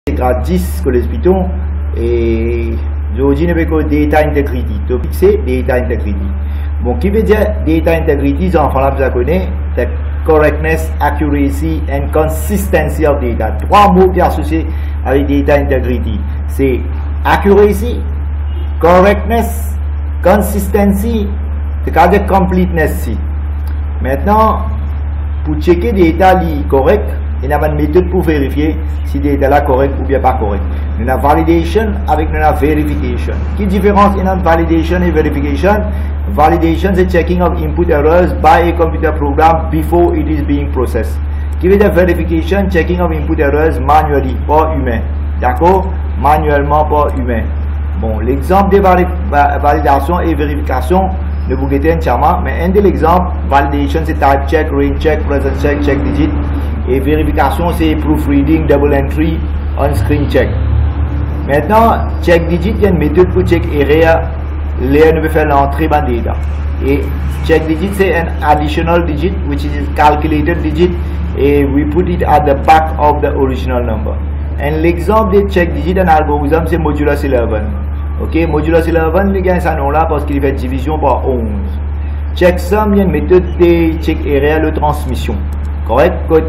grade 10 que les pitons et aujourd'hui nous avons data integrity. Topic c'est data integrity. Bon, qui veut dire data integrity, les enfants là vous connaissez, the correctness, accuracy and consistency of data. Trois mots qui sont associés avec data integrity. C'est accuracy, correctness, consistency, c'est-à-dire completeness. Maintenant, pour checker des data corrects, il y a une méthode pour vérifier si les data sont corrects ou bien pas corrects. Il y a validation avec la verification. Quelle différence entre validation et verification? Validation c'est checking of input errors by a computer program before it is being processed. Qui veut dire verification, checking of input errors manually, pas humain. D'accord? Manuellement, pas humain. Bon, l'exemple de validation et vérification, ne vous guettez entièrement, mais un de l'exemple, validation c'est type check, range check, present check, check digit, et vérification c'est proofreading, double entry, on-screen check. Maintenant, check digit, il y a une méthode pour check area, là on peut faire l'entrée dans data. Et check digit c'est un additional digit, which is calculated digit, et we put it at the back of the original number. Et l'exemple de check digit en algorithme c'est modulus 11. Ok, modulus 11, les gars, ça nom là parce qu'il fait division par 11. Checksum, il y a une méthode de check area de transmission. Correct?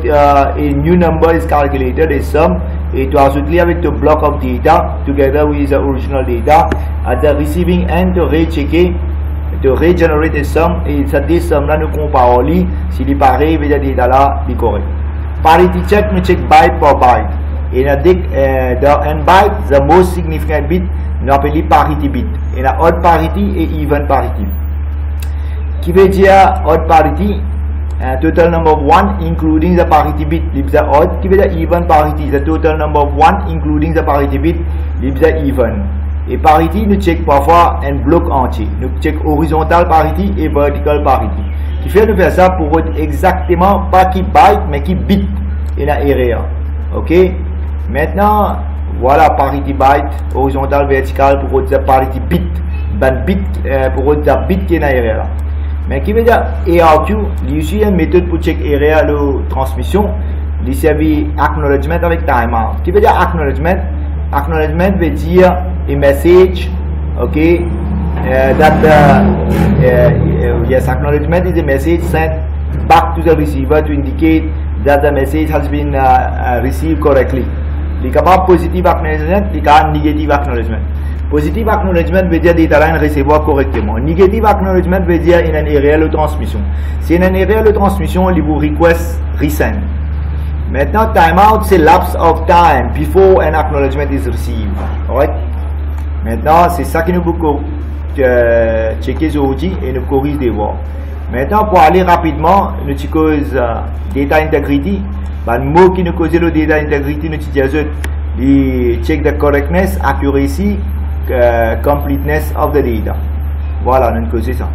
A new number is calculated as sum, et to associate avec the block of data together with the original data at the receiving end to rechecker, to regenerate a sum, et cette somme là nous comparons si il est pareil avec le data là, il est correct. Parity check, nous check byte par byte. Et dans un byte, the most significant bit, nous appelons parity bit. Et la odd parity et even parity. Qui veut dire odd parity? Total number of 1 including the parity bit leaves the odd. Qui veut dire even parity? The total number of 1 including the parity bit leaves the even. Et parity, nous check parfois un bloc entier. Nous check horizontal parity et vertical parity. Qui fait nous faire ça pour exactement pas qui byte mais qui bit et la area. Ok? Maintenant, voilà parity byte, horizontal, vertical pour dire parity bit, ben bit pour dire bit qui est dans l'area là. Mais qui veut dire ARQ, il y a une méthode pour check area de transmission, il servi acknowledgement avec timeout. Qui veut dire acknowledgement? Acknowledgement veut dire a message, ok, that yes, acknowledgement is a message sent back to the receiver to indicate that the message has been received correctly. Il est capable positive acknowledgement, il est capable négative acknowledgement. Positive acknowledgement veut dire que l'État recevoir correctement. Negative acknowledgement veut dire qu'il y a une erreur de transmission. Si il y a une erreur de transmission, il vous request resend. Maintenant, timeout, c'est lapse of time before an acknowledgement is received. Alright? Maintenant, c'est ça que nous pouvons checker aujourd'hui et nous corriger des voix. Maintenant, pour aller rapidement, nous cause data integrity. Le mot qui nous cause le data integrity, nous disons check the correctness, accuracy, completeness of the data. Voilà, nous causons ça.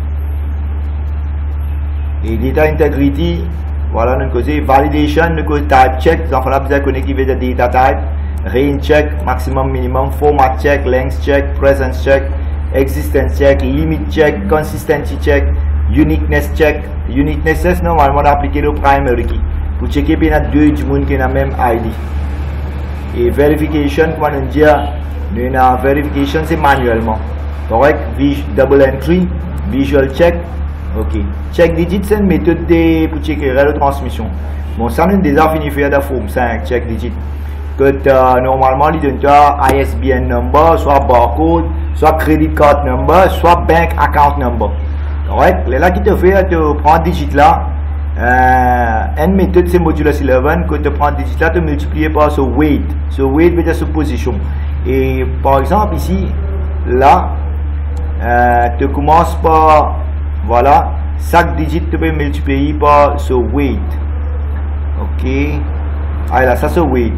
Et data integrity, voilà, nous causons validation, nous causons type check. Vous allez vous connecter avec le data type, range check, maximum, minimum, format check, length check, presence check, existence check, limit check, consistency check, uniqueness check. Uniqueness, normalement, on applique le primary key. Pour checker bien il y a deux du monde qui ont la même ID. Et verification, comme on dit, verification c'est manuellement. Correct? Double entry, visual check. Ok. Check digit c'est une méthode pour checker la transmission. Bon, ça nous a déjà fini de faire la forme 5, check digit. Que normalement, il donne ISBN number, soit barcode, soit credit card number, soit bank account number. Correct? Là qui te fait, tu prends digit là. Une méthode c'est modulus 11 que tu prends digit là, tu multiplies par ce weight. Ce weight veut dire ce position. Et par exemple ici, là, tu commences par, voilà, chaque digit tu peux multiplier par ce weight. Ok. Ah là, ça c'est weight.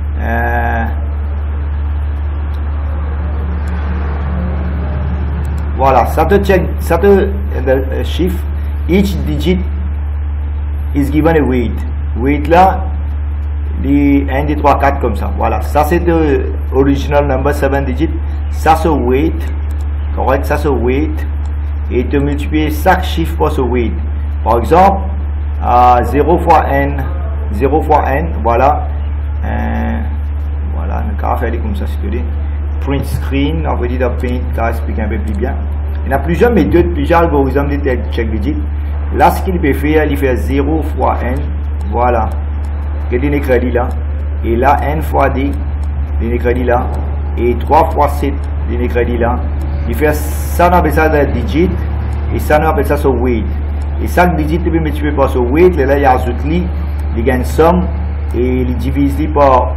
Voilà, ça te check, ça te chiffre. Each digit is given a weight. Weight là, les 1, 2, 3, 4 comme ça. Voilà, ça c'est le original number 7 digit. Ça c'est weight. Correct, ça c'est weight. Et tu multiplies chaque chiffre par ce weight. Par exemple, 0 fois n, 0 fois n, voilà. car faire comme ça, c'est print screen, on va dire dans Paint, car expliquer un peu plus bien. Il y a plusieurs méthodes, plusieurs algorithmes de check digit. Là, ce qu'il peut faire, il fait 0 fois n, voilà, regardez les crédits là, et là, n fois d, les crédits là, et 3 fois 7, les crédits là, il fait ça, on appelle ça le digit, et ça, on appelle ça son weight. Et chaque digit, il peut multiplier par son weight, là, il ajoute lui, il gagne somme, et il divise par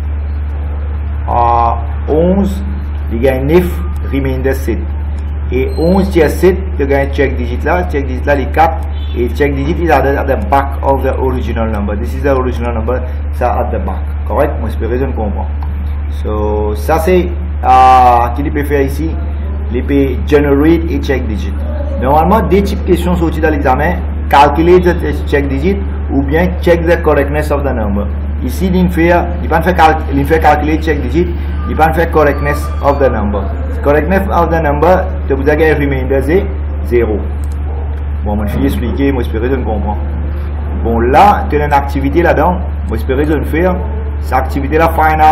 11, il gagne 9, remainder 7. Et 11 tiers 7, tu gagnes check digit là, les 4, et check digit is at the back of the original number. This is the original number, ça at the back. Correct? Moi, j'espère que je comprends. So, ça c'est, qu'il peut faire ici, il peut generate et check digit. Normalement, des types de questions sorties dans l'examen, calculer the check digit, ou bien check the correctness of the number. Ici, il fait calculer check digit, il va faire correctness of the number. Correctness of the number, tu vous avez un remainder 0. Bon, moi je vais expliquer, moi j'espère que je comprends. Bon, là, tu as une activité là-dedans, moi j'espère que je vais faire. Cette activité là, find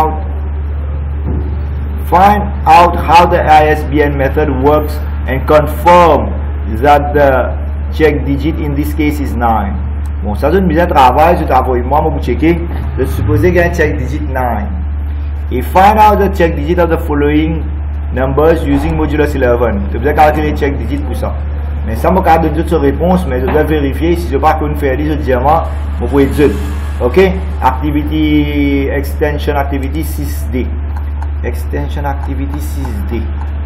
out how the ISBN method works and confirm that the check digit in this case is 9. Bon, ça c'est une mise à travail, je travaille moi, je vais checker. Je suppose qu'il y a un check digit 9. Et find out the check digit of the following numbers using modulus 11. Je vais calculer check digit pour ça. Mais ça me garde d'autres réponses, mais je dois vérifier si je ne peux pas faire des autres diamants, je peux dire. Ok? Activity, extension activity 6D. Extension activity 6D.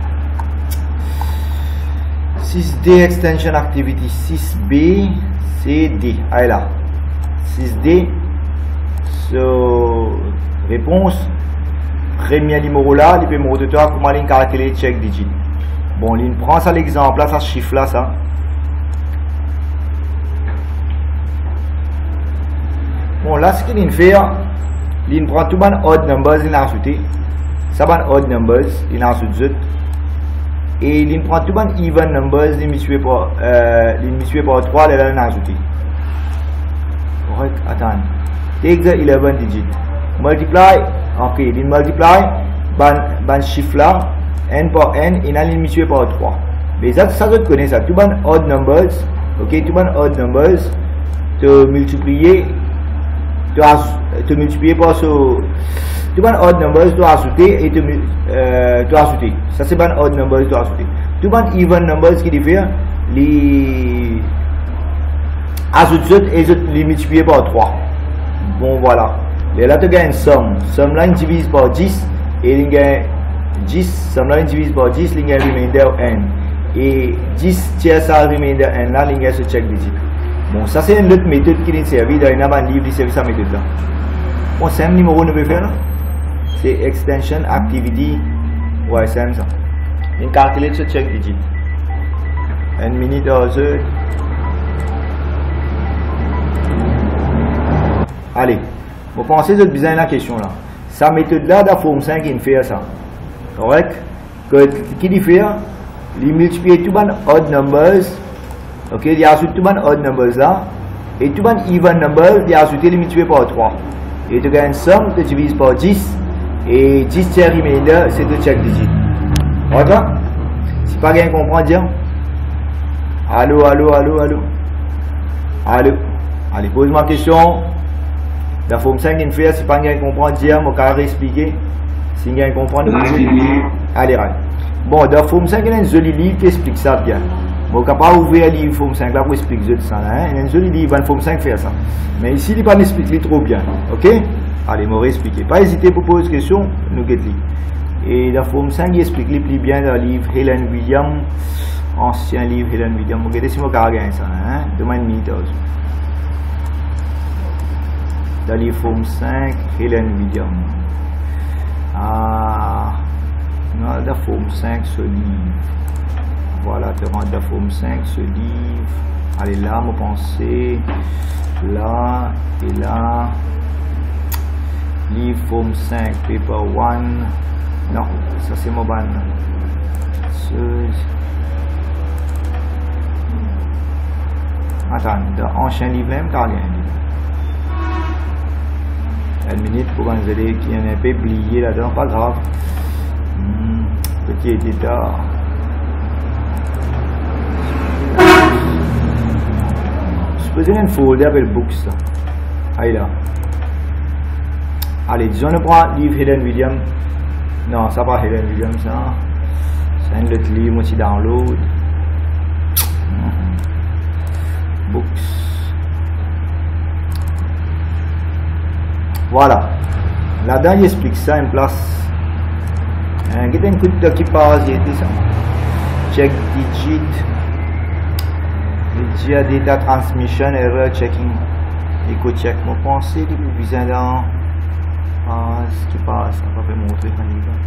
6D extension activity 6B. C'est D. Allez là. 6D. So, réponse. Premier numéro là, il peut me redire comment il calculer check digit. Bon, il prend ça l'exemple là, ça chiffre là, ça. Bon, là, ce qu'il fait, il prend tout les odd numbers, il a ajouté. Ça va odd numbers, il a ajouté. Et il prend tout les even numbers, il multiplie par 3, il a ajouté. Correct, attends. Take the 11 digit. Multiply, ok, il multiply, ban chiffre là, n par n, il a multiplié par 3. Mais ça je connais ça. Tout les odd numbers, ok, tout les odd numbers, te multiplier par ce. Tout les odd numbers, tu ajouter et tu ajouter. Ça c'est ban odd numbers, tu ajouter. Tout les even numbers qui diffèrent, les ajouter et les multiplier par 3. Bon voilà. Et là tu gagnes somme. Somme là, il divise par 10 et il gagne 10. Somme là, il divise par 10, il gagne remainder n. Et 10 tiers ça remainder n là, il gagne ce check digit. Bon, ça c'est une autre méthode qui est servie dans un livre qui servi cette méthode là. Bon, c'est un numéro nous peut faire là. C'est extension activity. Ouais, c'est ça. Il calcule ce check digit. Une minute à heure. Allez. Vous pensez que vous besoin de la question là. Sa méthode là, dans forme 5, il fait ça. Correct? Qui dit faire? Il multiplie tout les odd numbers. Ok, il ajoute tout les odd numbers là. Et tout les even numbers, il ajoute les multiplié par 3. Et tu gagnes une somme, tu divises par 10. Et 10 tiers remainder, c'est le check digit. D'accord? Si pas bien comprendre, dire. Allô. Allez, pose-moi une question. La forme 5 il fait, si pas bien comprendre, dire, je vais expliquer. Si bien comprendre, allez. Bon, dans la forme 5, il y a un joli livre qui explique ça bien. Je ne vais pas ouvrir le livre forme 5 là pour expliquer ça. Il y a un joli livre, la forme 5 fait ça. Mais ici, il ne va pas expliquer trop bien. Ok? Allez, je vais expliquer. Pas hésiter pour poser des questions, nous guettons. Et la forme 5, il explique le plus bien dans le livre Helen Williams, ancien livre Helen Williams. Je vais si je vais gagner ça. Demain, une minute. Dans les formes 5, Helen Williams. Dans la forme 5, ce livre. Voilà, tu rentres dans la forme 5, ce livre. Allez là, mon pensée. Là et là. Livre forme 5, paper 1. Non, ça c'est mon ban. Attends, dans l'ancien livre même, car il y a un livre. Une minute pour vous aider qui est un peu oublié là-dedans, pas grave. Petit éditeur. Supposez une folder avec books. Allez là. Allez, disons on prend livre Helen Williams. Non, ça pas Helen Williams, ça. C'est un autre livre aussi download. Books. Voilà. Là-dedans, il explique ça en place. Il y a un coup de qui passe, il dit ça. Check digit. Media data transmission error checking. Echo check. Moi, pensez que vous visez dans ce qui passe. On va pas montrer quand il va.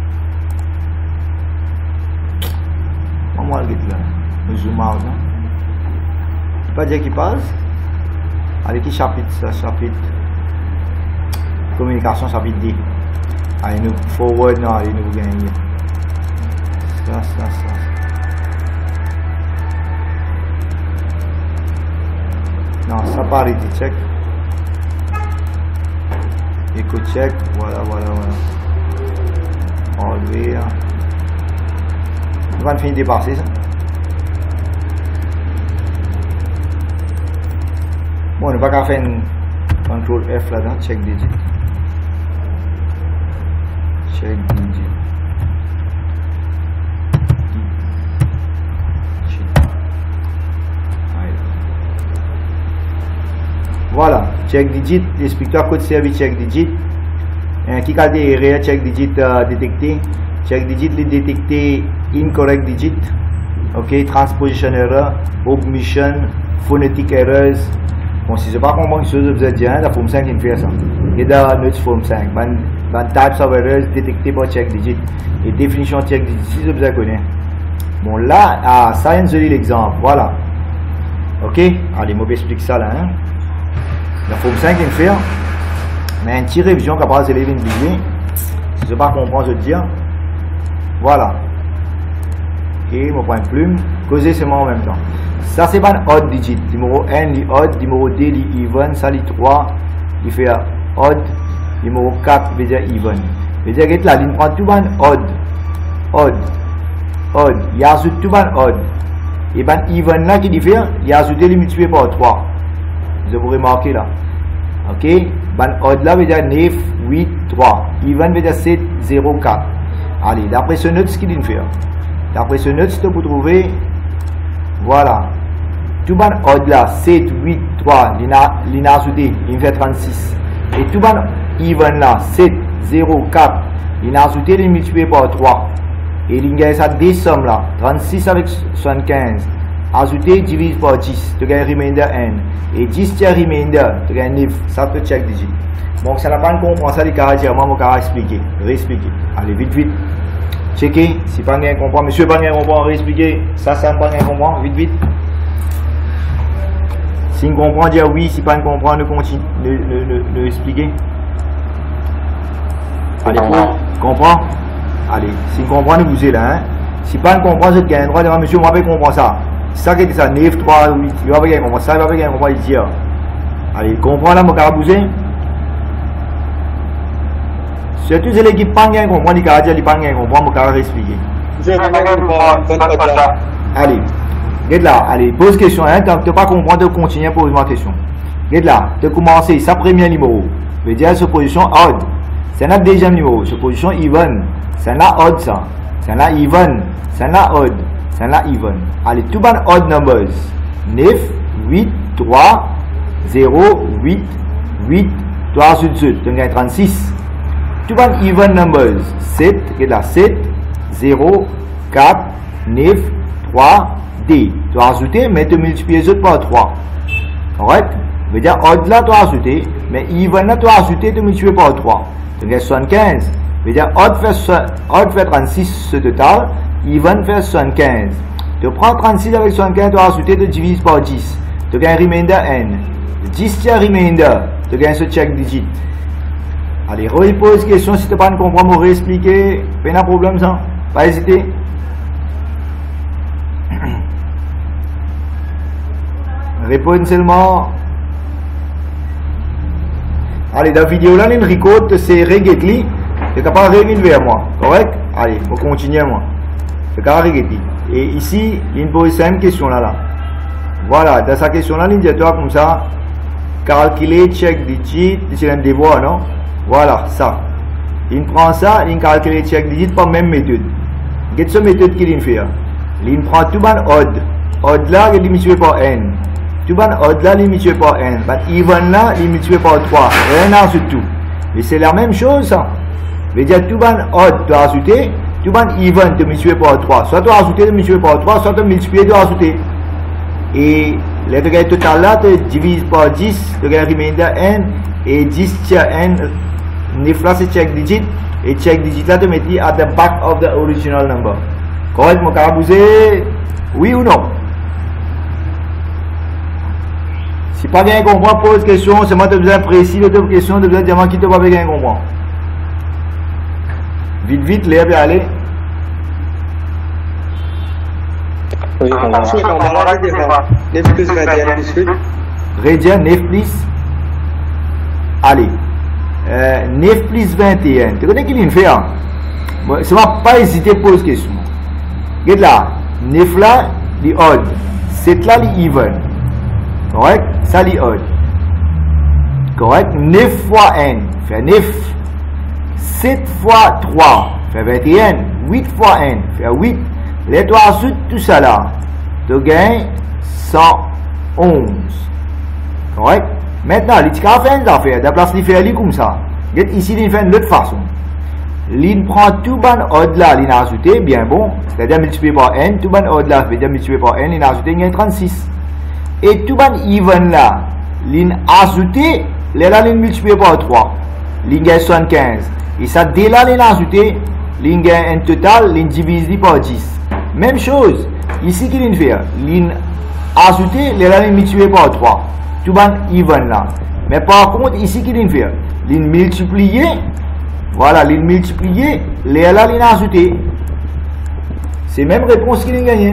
Moi, je vais là. Je zoom out. Pas dire qui passe. Allez, qui chapitre ça? Chapitre. Communication chapitre D. Allez, nous forward, non, allez, nous gagner. Ça. Non, ça part ici, check. Echo check, voilà. Enlever. On va finir de dépasser ça. Bon, on n'a pas qu'à faire un contrôle F là-dedans, check digit. Voilà, check digit, l'explicateur code servi check digit. Qui a des erreurs, check digit détecté. Check digit les détecté incorrect digit. Ok, transposition error, omission, phonetic errors. Bon, si je ne sais pas comment je vais dire, la forme 5 qui fait ça. Et dans notre forme 5, dans types of errors détecté par check digit. Et définition check digit, si je vous connais. Bon, là, ça, c'est l'exemple. Voilà. Ok, allez, moi, j'explique ça là. Hein. La forme 5 qui fait. Mais une petite révision capable d'élever une billet. Si je ne sais pas comprendre, je vais dire. Voilà. Ok, je prends une plume. Causer seulement en même temps. Ça, c'est pas un odd digit. Numéro 1, il odd. Numéro 2, il even. Ça, il 3, il fait odd. Numéro 4, il veut dire even. Il veut dire que là, il prend tout un odd. Il ajoute tout un odd. Et ben even là, qui fait, il ajoute les multiplié par 3. Vous avez remarqué là. Ok. Ben odd là veut dire 9, 8, 3. Even veut dire 7, 0, 4. Allez, d'après ce note, ce qu'il fait. D'après ce note, vous trouver. Voilà. Tout ban odd là, 7, 8, 3, il a ajouté, il fait 36. Et tout ban even là, 7, 0, 4, il a ajouté, il multiplié par 3. Et il a ça des sommes là, 36 avec 75. Ajouter, divise par 10, tu gagnes remainder n. Et 10 tiers remainder, tu gagnes 9. Ça te check digit. Donc ça n'a pas compris ça, les caractères, moi, je vais expliquer. Réexpliquer. Allez, vite. Checker. Si pas bien comprendre, monsieur pas bien comprendre, réexpliquer. Ça pas bien comprendre, vite. Si on comprend, dire oui. Si pas comprendre, continue, ne expliquer. Allez, comprends. Allez, si on comprend, nous bougez là. Hein. Si pas comprendre, je gagne le droit de dire, monsieur, moi, je comprends ça. Ça qui est ça, 9, 3, 8, il va pas bien comprendre ça, il va pas bien comprendre, il dit. Allez, comprends là, mon cas bouger. Surtout si l'équipe pas bien comprend, il va dire, il pas bien comprendre, mon cas expliquer. Allez, regarde là, allez, pose question, hein, tant que tu n'as pas compris, tu continues à poser ma question. Regarde là, tu as commencé, sa premier numéro, veut dire, sa position odd. C'est notre deuxième numéro, sa position even. C'est là odd ça. C'est là even. C'est là odd. C'est là even. Allez, tout bon odd numbers. 9, 8, 3, 0, 8, 8, 3, 8, tu as 36. Tout bon even numbers. 7, regarde là, 7, 0, 4, 9, 3, D. Tu as ajouté, mais tu multiplies les autres par 3. Correct? Veut dire odd là, tu as ajouté, mais even là, tu as ajouté, tu multiplies par 3. Tu as 75. Veut dire odd fait 36 ce total, even fait 75. Tu prends 36 avec 75, tu as ajouté, tu divises par 10. Tu gagnes remainder n. 10 tiers remainder, tu gagnes ce check digit. Allez, repose question si tu n'as pas compris, je vais réexpliquer. Pas de problème ça. Pas hésiter. Réponds seulement. Allez, dans la vidéo là, une record, c'est regetli. C'est capable de revenir vers moi. Correct? Allez, on continue moi. C'est capable de regetli. Et ici, il pose 5 questions là. Voilà, dans sa question là, il dit comme ça. Calculer, check digit, c'est un devoir, non? Voilà, ça. Il prend ça, il calcule check digit par même méthode. Quelle est méthode qu'il fait? Il prend tout ban odd. Odd là, il est multiplié par n. Tout ban odd là, il est multiplié par n. Mais even là, il est multiplié par 3. Rien à ajouter. Mais c'est la même chose, ça. Je veux dire, tout ban odd, tu as ajouté. Tout ban even, tu multiplié par 3. Soit tu as ajouté, tu multiplié par 3, soit tu as multiplié, tu as ajouté. Et le degré total là, tu divises par 10, tu as remainder n. Et 10 tiers n. 9 là c'est check digit et check digit là tu mets at the back of the original number. Correct mon carabouser? Oui ou non? Si pas bien comprendre, pose question, c'est moi qui te besoin précis de tes questions, de besoin de dire qui te pas bien comprendre. Vite vite, l'air bien aller. Oui, on va voir. 9 plus 21 plus 8. Rédier 9 plus. Allez. 9 plus 21. Tu connais qui il fait? Bon, ça va pas hésiter à poser question. Regarde là. 9 là, c'est odd. 7 là, c'est even. Correct? Ça, c'est odd. Correct? 9 fois n fait 9. 7 fois 3 fait 21. 8 fois n fait 8. Les 3 ensuite, tout ça là. Tu gagnes 111. Correct? Maintenant, il y a fait une affaire, de place de faire comme ça. Ici, il fait de l'autre façon. Il prend tout ban odd là, il a ajouté, bien bon, c'est-à-dire multiplié par n, tout ban odd là, c'est-à-dire multiplié par n, il a ajouté, il y a 36. Et tout ban even là, il a ajouté, là, il multiplié par 3, il y a 75. Et ça, dès là, il a ajouté, il y a un total, il divise par 10. Même chose, ici, qu'il fait, il a ajouté, là, il multiplié par 3. Tout ban even là. Mais par contre, ici, qu'il fait, il multiplié, voilà, il multiplié, les là, il a ajouté. C'est la même réponse qu'il a gagné.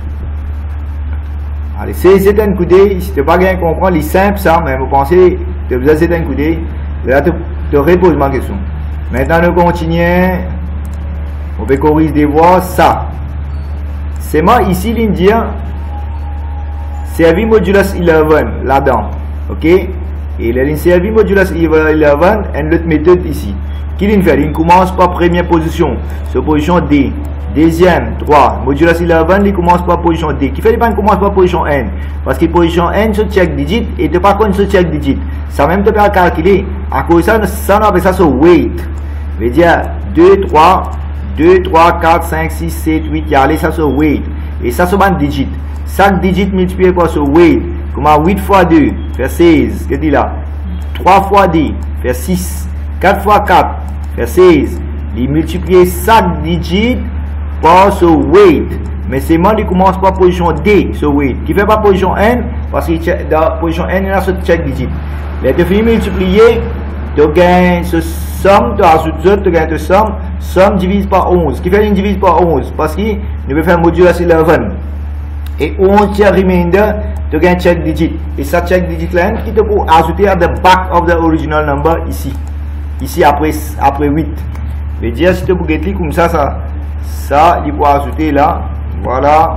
Allez, c'est un coup d'œil. Si tu n'as pas bien comprendre, c'est simple ça, mais vous pensez, tu as besoin de un coup d'œil. Là, tu te reposes ma question. Maintenant, nous continuons. On va corriger des voix, ça. C'est moi ici, l'Indien. Servi modulus 11 là-dedans. Ok? Et il servi modulus 11 et l'autre méthode ici. Qu'il fait? Il commence par première position. C'est position D. Deuxième, 3. Modulus 11, il commence par position D. Qui fait qu'il commence par position N? Parce que position N, c'est check digit et tu pas contre ce check digit. Ça même tu peux calculer. À cause de ça, on appelle ça weight. Ça veut dire 2, 3, 4, 5, 6, 7, 8. Il y a ça, c'est weight. Et ça, c'est un digit. 5 digits multiplié par ce weight. Comment 8 fois 2 fait 16. Qu'est-ce que dit là? 3 fois 2 fait 6. 4 fois 4 fait 16. Il multiplie 5 digits par ce weight. Mais c'est moi qui commence par position D, ce weight. Qui fait pas position N, parce que dans position N, il y a ce check digit. Là, tu finis multiplier, tu gagnes ce somme, tu ajoutes ça, tu gagnes ce somme. Somme divise par 11. Qui fait une divise par 11? Parce qu'il veut faire modulus 11. Et 11 tiers remainder, tu gagnes check digit. Et ça check digit là, qui te pour ajouter à the back of the original number ici. Ici après 8. Je veux dire, si tu peux comme ça, il faut ajouter là. Voilà.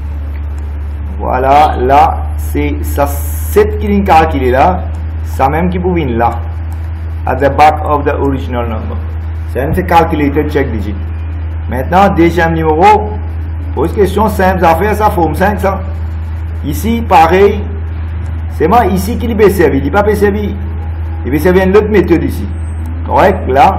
Voilà, là, c'est ça 7 qui est calculé là. Ça même qui peut venir là. At the back of the original number. C'est calculated check digit. Maintenant, deuxième numéro. Pose question simple, ça fait ça forme 5 ça. Ici, pareil. C'est moi ici qui peut servir. Il ne peut pas servir. Il peut servir une autre méthode ici. Correct? Là.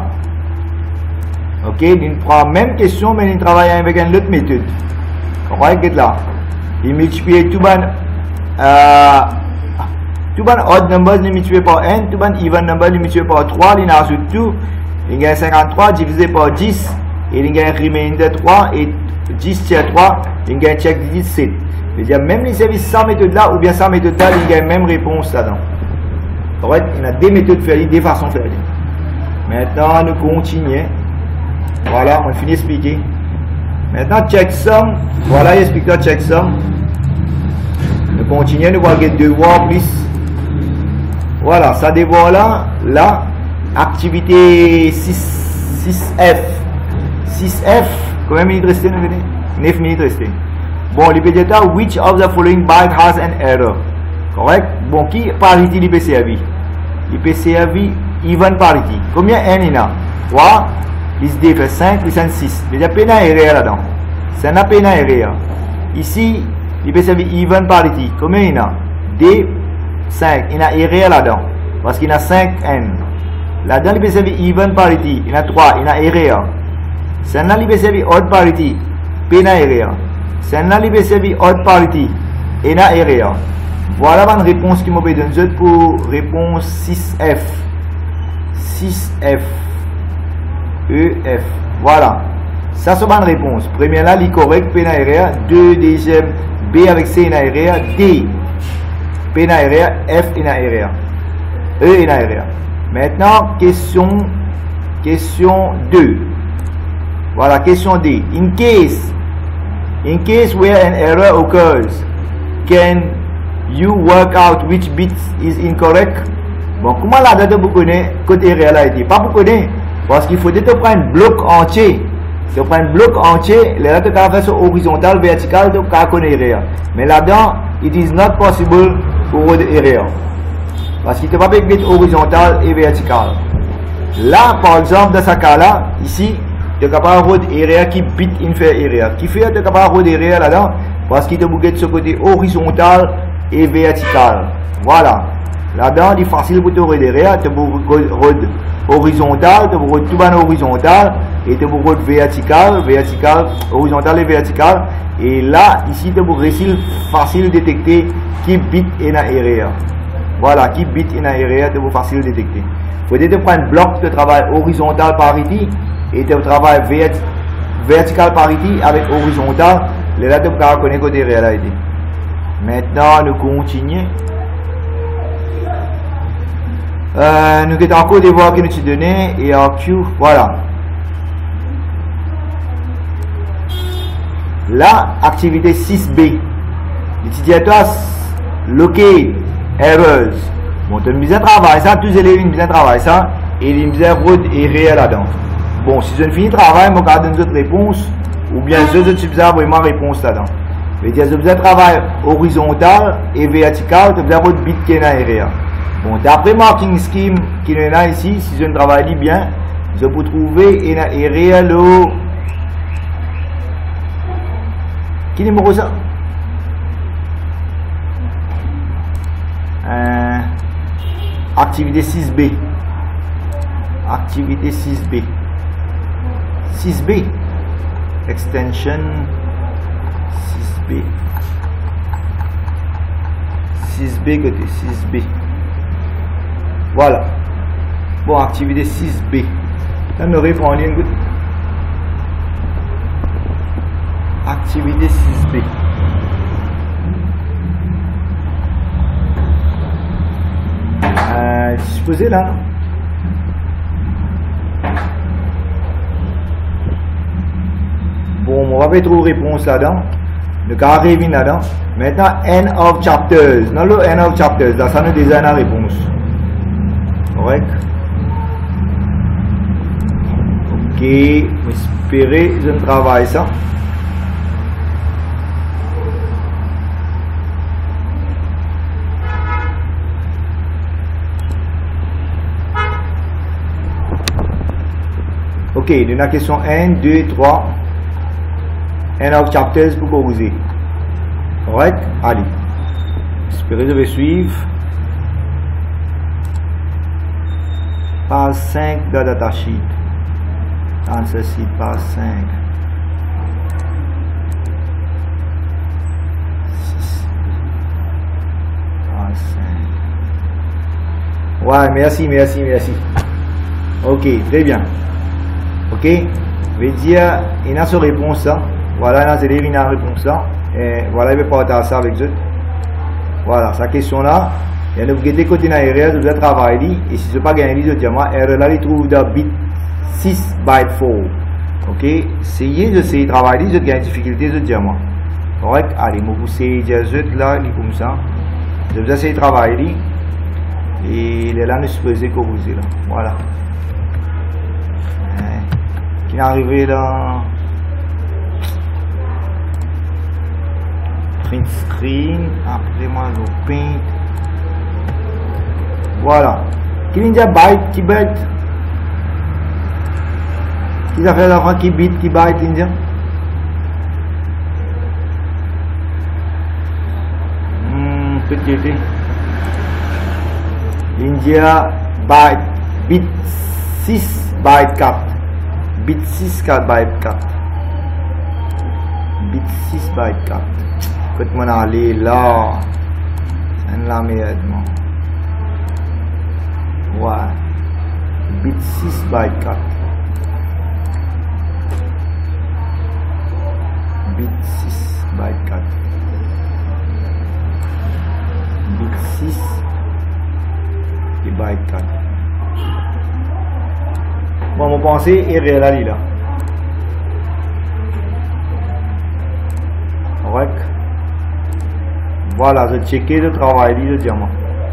Ok, il prend la même question, mais il travaille avec une autre méthode. Correct? Là. Il multiplie tout ban odd numbers, il multiplie par n. Tout ban even number, il multiplie par 3. Il ajoute tout. Il gagne 53 divisé par 10. Et il gagne remainder 3. Et 10 tiers 3, il gagne check digit 7. C'est-à-dire, même les services sans méthode là, ou bien sans méthode là, il gagne même réponse là-dedans. Correct? Il y a des méthodes faire, des façons de faire. Maintenant, nous continuons. Voilà, on finit d'expliquer. Maintenant, check sum. Voilà, il explique là check sum. Nous continuons, nous allons avoir 2 voix plus. Voilà, ça dévoile là, activité 6F. 6F, combien de minutes restent? 9 minutes restent. Bon, il peut dire which of the following byte has an error. Correct? Bon, qui parity il peut servir? Il peut servir even parity. Combien n il y a? 3, plus D fait 5, plus 6. Il y a peine à erreur là-dedans. C'est une peine à erreur. Ici, il peut servir even parity. Combien il y a? D, 5. Il y a erreur là-dedans. Parce qu'il y a 5n. Là-dedans, il peut servir even parity. Il y a 3. Il y a erreur. C'est un il peut servir odd parity. Peine à erreur. C'est un il peut servir odd parity. Et il y a erreur. Voilà ma réponse qui m'a donné pour réponse 6F. 6F. EF. Voilà. Ça, c'est ma réponse. Première là, il est correct, P na erreur. Deux, deuxième, B avec C na erreur. D, P na erreur. F na erreur. E na erreur. Maintenant, question 2. Voilà, question D. In case where an error occurs, can you work out which bit is incorrect? Bon, comment la date vous connaissez côté erreur là été? Pas vous connaissez. Parce qu'il faut te prendre un bloc entier. Tu prends un bloc entier, les lettres tu faire sur horizontal, vertical, tu connais erreur. Mais là-dedans, it is not possible pour erreur. Parce qu'il ne peut pas mettre horizontal et vertical. Là, par exemple, dans ce cas-là, ici, tu es capable de erreur qui bit in faire erreur. Qui fait tu es capable de erreur là-dedans? Parce qu'il te bouge de ce côté horizontal et vertical. Voilà. Là-dedans, il est facile pour te rôder derrière, tu rôdes horizontal, tu rôdes tout bas horizontal, et tu rôdes vertical, horizontal et vertical. Et là, ici, tu réussir facile de détecter qui bit est dans erreur. Voilà, qui bit est dans erreur, tu facile de détecter. Il faut te prendre un bloc de travail horizontal parity, et tu travailles vertical parity avec horizontal, et là, tu peux reconnaître côté erreur. Maintenant, nous continuons. Nous avons encore des voies qui nous sont données et en Q, voilà. Là, activité 6B. L'utilisateur locate errors. Bon, tu as bien travaillé ça, tous les élèves ont bien travaillé ça, et ils ont bien route et réel là-dedans. Bon, si je ne finis le travail, je vais garder une autre réponse, ou bien je suis bien vraiment réponse là-dedans. Je vais dire, travail horizontal et vertical, tu as bien route bit qui est dans erreur. Bon, d'après marking scheme qui est là ici, si je ne travaille bien, je peux trouver une erreur qui numéro ça? Activité 6B. Activité 6B. 6B. Extension 6B. 6B côté 6B. Voilà. Bon, activité 6B. Là, nous répondons une goutte. Activité 6B. Disposé là. Bon, on va pas trouver réponse là-dedans. Le cas arrive là-dedans. Maintenant, end of chapters. Dans le end of chapters, là, ça nous dit la réponse. Correct. Ok, espérer je ne travaille ça. Ok, dans la question 1, 2, 3. End of chapters pour corriger. Correct? Allez. Espérer je vais suivre. Page 5 de datasheet. Answer sheet, page 5. 6. Page 5. Ouais, merci. Ok, très bien. Ok, je vais dire, il y a sa réponse là. Voilà, il y a la réponse là. Et voilà, il va partager ça avec eux. Voilà, sa question là. Il y a des côtés dans l'erreur, je dois travailler. Et si je ne pas gagner, je dis moi, erreur là, il trouve dans bit 6 byte 4. Ok, essayez de travailler, je gagne difficulté, je dis moi. Correct? Allez, je vais pousser les là, comme ça. Je vais essayer de travailler. Et il est là, nous supposons corriger là. Voilà. Qui est arrivé dans print screen. Après moi, je paint. Voilà. Qui vient dire byte, qui byte? Qui a fait l'enfant qui bit, qui byte, India? Petit. India byte, bit 6 byte 4. Bit 6 4 byte 4. Bit 6 byte 4. Faites-moi aller là. C'est la merde. Ouais. Bit 6 byte 4. Bit 6 byte 4. Bit 6 et byte 4. Bon, mon pensée est réelle là. Correct. Voilà, je checké le travail du diamant.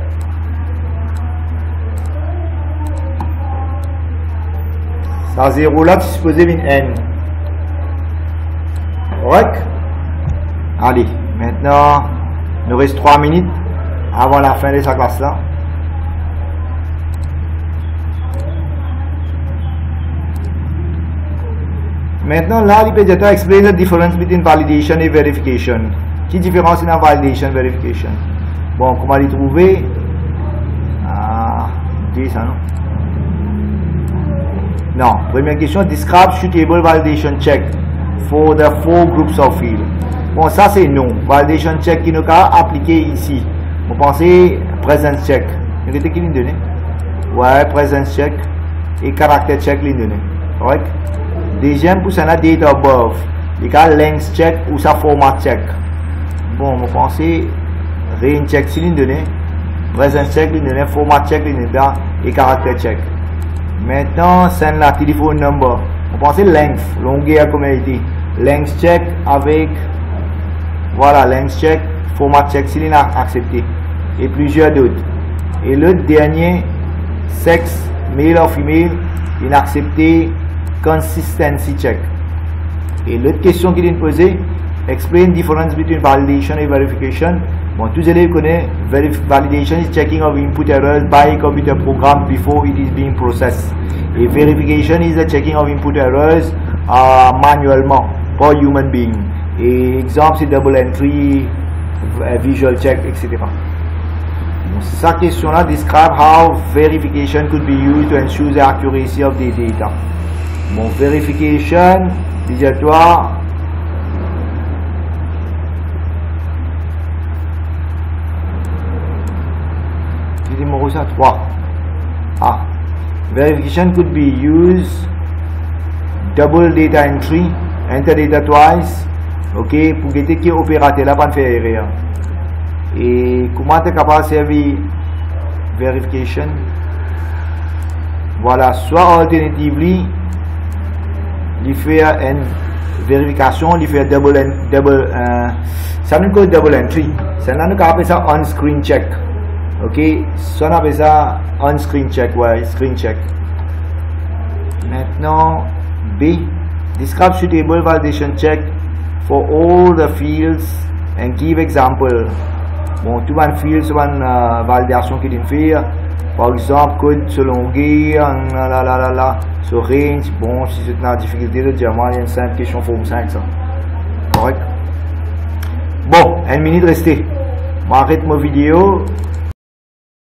Ça 0 là, tu supposais une N. Correct. Allez, maintenant, il nous reste 3 minutes avant la fin de sa classe là. Maintenant, là, il peut déjà explain the difference between validation et verification. Quelle différence il y a entre validation et verification? Bon, comment les trouver? Ah, c'est ça, non? Non. Première question, describe suitable validation check for the 4 groups of fields. Bon, ça c'est non. Validation check qui nous a appliqué ici. Vous pensez presence check. Vous avez qui l'ont donné? Ouais, presence check et character check l'ont donné. Correct? Deuxième pour ça, date of birth. Il y a length check ou sa format check. Bon, vous pensez range check si l'ont donné. Presence check l'ont donné. Format check l'ont donné. Et character check. Maintenant, c'est la téléphone number. Vous pensez length, longueur comme elle dit. Length check avec, voilà, length check, format check s'il a accepté. Et plusieurs d'autres. Et le dernier, sexe, male ou female, il a accepté consistency check. Et l'autre question qu'il a posée, explain difference between validation et verification. Bon, tous les élèves connaissent validation is checking of input errors by a computer program before it is being processed. Et verification is the checking of input errors manuellement par human being. Et exemple c'est double entry, visual check, etc. Bon, sa question là describe how verification could be used to ensure the accuracy of the data. Bon, verification, dis-toi. Numéro 3. Ah. Verification could be used double data entry, enter data twice, ok, pour guetter qui opérateur là pas faire erreur. Et comment tu es capable de servir verification? Voilà, soit alternatively, il fait une vérification, il fait ça nous code double entry, ça nous appelle ça on screen check. Ok, ça on appelle ça on screen check, ouais, screen check. Maintenant, B, describe suitable validation check for all the fields and give example. Bon, tout un field, c'est une validation qu'il fait. Par exemple, code sur longueur, sur range. Bon, si c'est une difficulté de diamant, il y a une simple question forme 5, ça. Correct? Bon, une minute restée. M'arrête ma vidéo.